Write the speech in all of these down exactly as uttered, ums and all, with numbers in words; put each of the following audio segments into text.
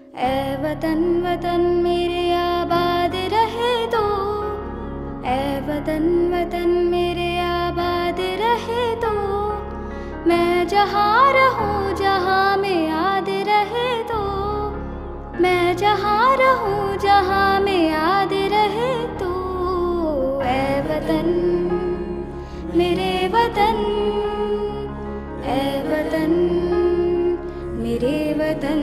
ऐ वतन वतन मेरे आबाद रहे तो, ऐ वतन वतन मेरे आबाद रहे तो, मैं जहाँ रहूँ जहाँ में याद रहे तो, मैं जहाँ रहूँ जहाँ में याद रहे तो। ऐ वतन मेरे वतन, ऐ वतन मेरे वतन,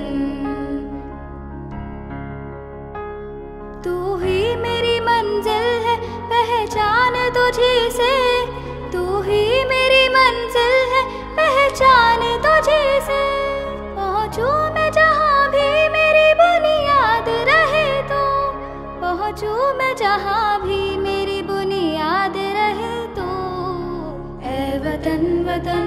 तू ही मेरी मंजिल है पहचान तुझी से, तू ही मेरी मंजिल है पहचान तुझी से। पहुँचूं मैं जहाँ भी मेरी बुनियाद रहे तो, पहुँचूं मैं जहाँ भी मेरी बुनियाद रहे तो। ऐ वतन वतन